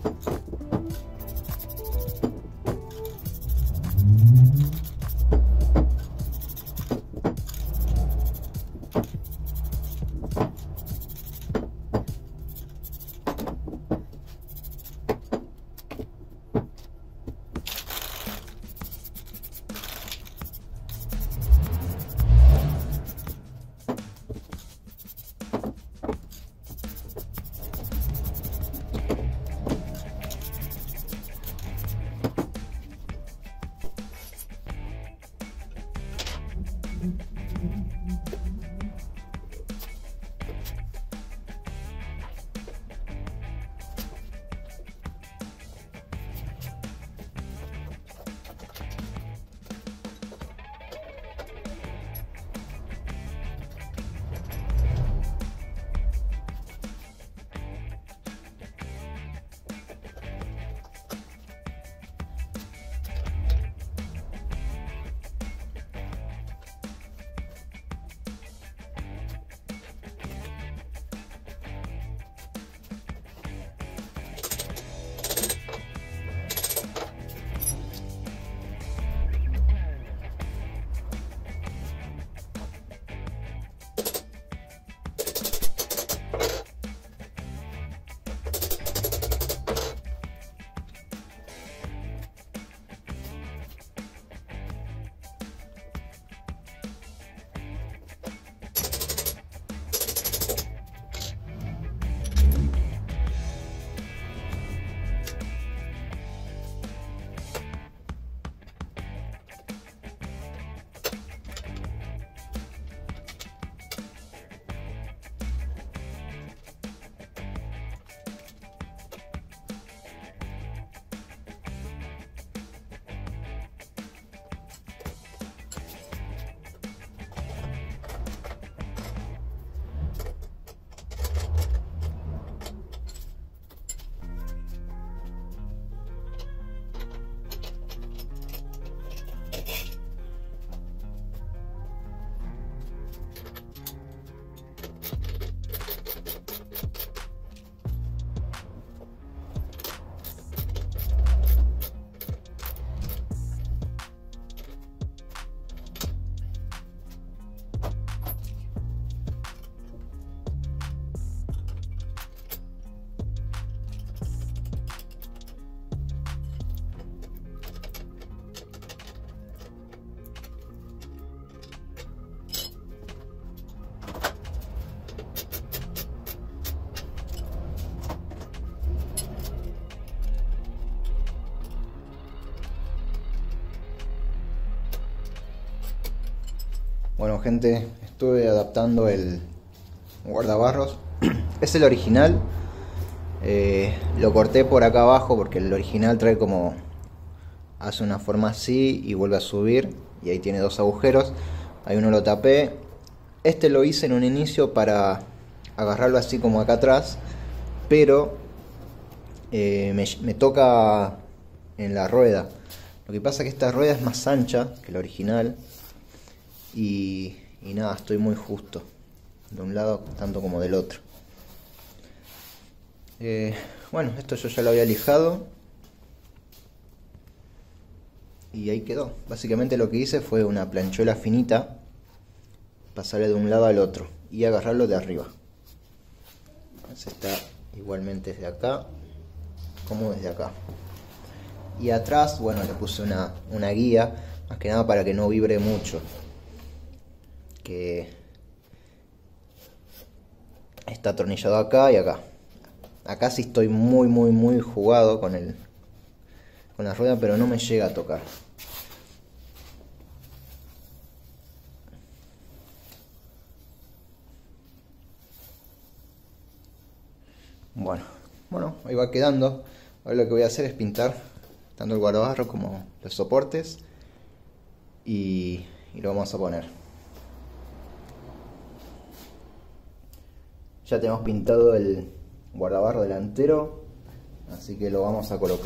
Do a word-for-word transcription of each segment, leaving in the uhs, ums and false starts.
Bueno gente, estuve adaptando el guardabarros. Es el original. Eh, lo corté por acá abajo porque el original trae como... hace una forma así y vuelve a subir. Y ahí tiene dos agujeros. Ahí uno lo tapé. Este lo hice en un inicio para agarrarlo así como acá atrás. Pero eh, me, me toca en la rueda. Lo que pasa es que esta rueda es más ancha que la original. Y, y nada, estoy muy justo de un lado tanto como del otro. Eh, bueno, esto yo ya lo había lijado y ahí quedó. Básicamente lo que hice fue una planchuela finita, pasarle de un lado al otro y agarrarlo de arriba. Entonces está igualmente desde acá como desde acá. Y atrás, bueno, le puse una, una guía, más que nada para que no vibre mucho. Que está atornillado acá y acá. Acá sí estoy muy muy muy jugado con el con la rueda, pero no me llega a tocar. Bueno, bueno, ahí va quedando. Ahora lo que voy a hacer es pintar tanto el guardabarro como los soportes y, y lo vamos a poner. Ya tenemos pintado el guardabarro delantero, así que lo vamos a colocar.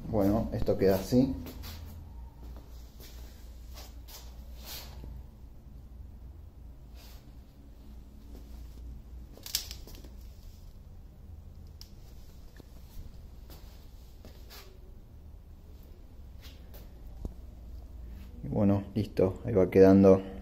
Bueno, esto queda así. Y bueno, listo, ahí va quedando